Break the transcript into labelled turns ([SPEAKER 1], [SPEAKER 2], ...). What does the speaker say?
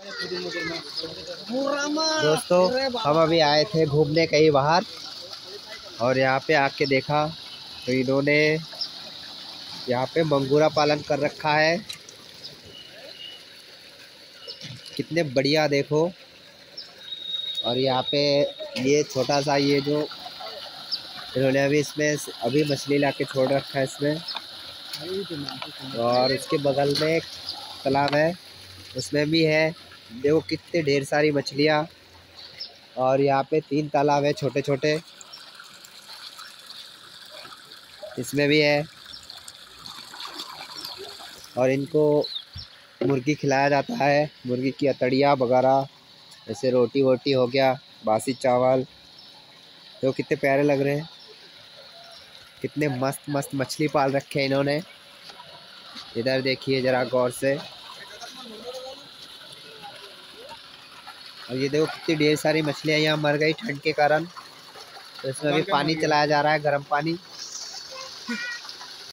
[SPEAKER 1] दोस्तों हम अभी आए थे घूमने कहीं बाहर और यहाँ पे आके देखा तो इन्होंने यहाँ पे मंगूरा पालन कर रखा है। कितने बढ़िया देखो। और यहाँ पे ये छोटा सा ये जो इन्होंने अभी इसमें अभी मछली ला के छोड़ रखा है इसमें। और उसके बगल में एक तालाब है उसमें भी है। देखो कितने ढेर सारी मछलियाँ। और यहाँ पे 3 तालाब है छोटे छोटे, इसमें भी है। और इनको मुर्गी खिलाया जाता है, मुर्गी की अतड़िया वगैरह, जैसे रोटी वोटी हो गया, बासी चावल। तो कितने प्यारे लग रहे हैं, कितने मस्त मस्त मछली पाल रखे हैं इन्होंने। इधर देखिए जरा गौर से। और ये देखो कितनी ढेर सारी मछलियाँ यहाँ मर गई ठंड के कारण। तो इसमें भी पानी चलाया जा रहा है, गर्म पानी।